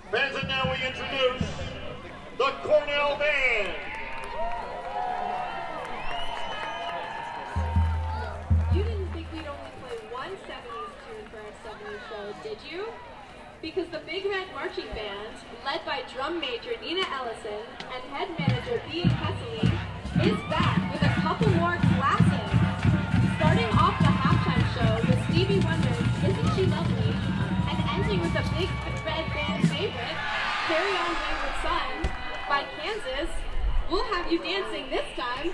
Fans, and now we introduce the Cornell Band. You didn't think we'd only play one 70s tune for our 70s show, did you? Because the Big Red Marching Band, led by drum major Nina Ellison and head manager B.A. Kessley, is back with a couple more classics. Starting off the halftime show with Stevie Wonder's Isn't She Lovely, and ending with the Big Red Band favorite, Carry On Wayward Son, by Kansas. We'll have you dancing this time.